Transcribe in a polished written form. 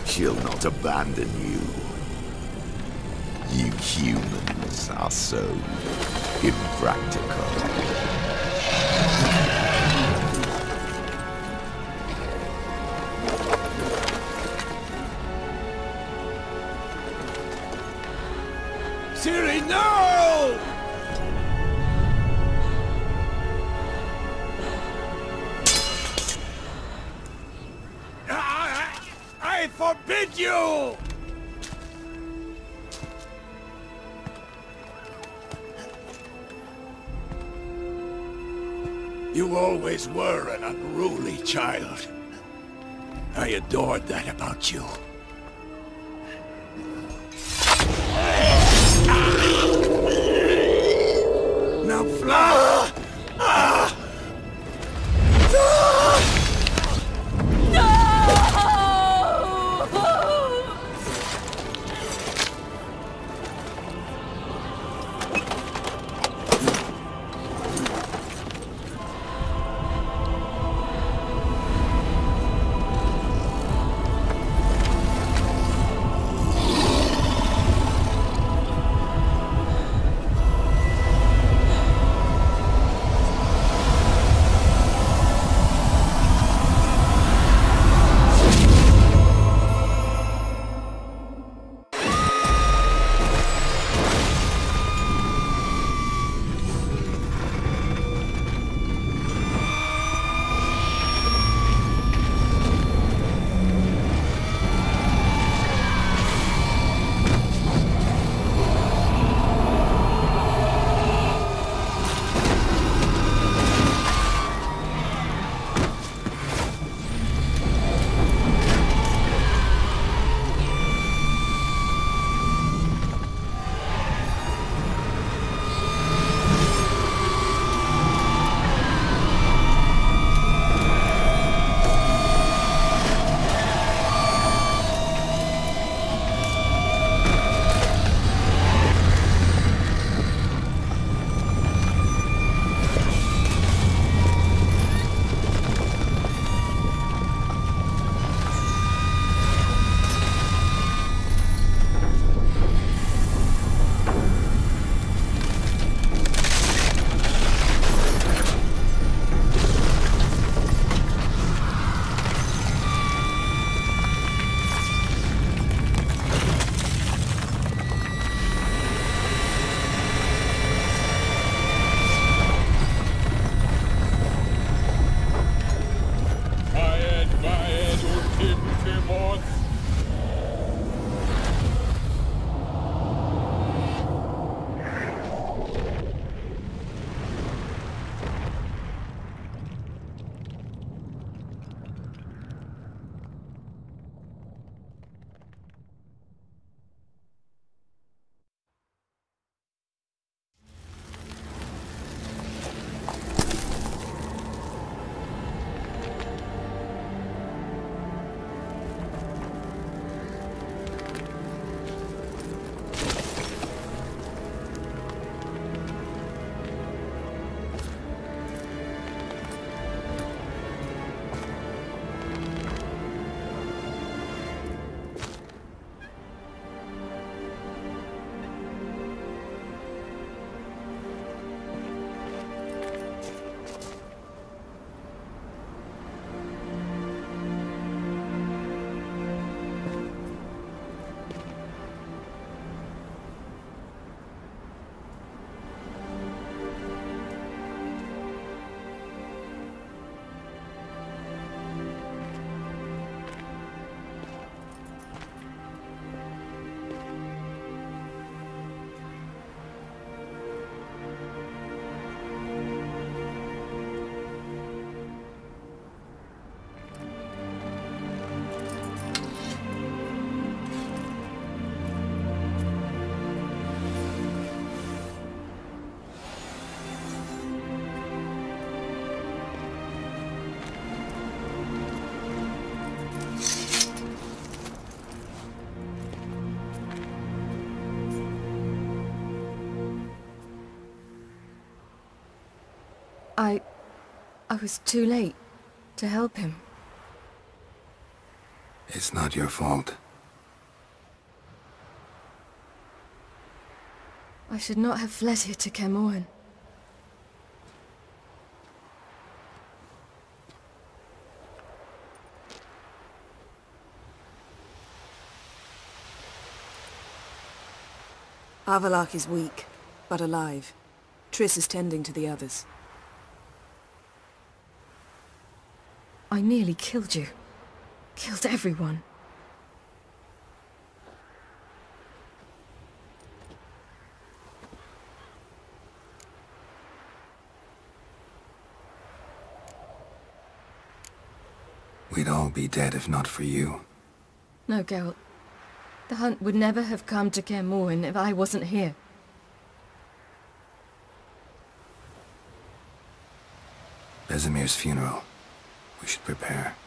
She'll not abandon you. You humans are so impractical. Ciri, no! I forbid you! You always were an unruly child. I adored that about you. Now fly! I was too late to help him. It's not your fault. I should not have fled here to Kaer Morhen. Avallac'h is weak, but alive. Triss is tending to the others. I nearly killed you. Killed everyone. We'd all be dead if not for you. No, Geralt. The hunt would never have come to Kaer Morhen if I wasn't here. Vesemir's funeral. We should prepare.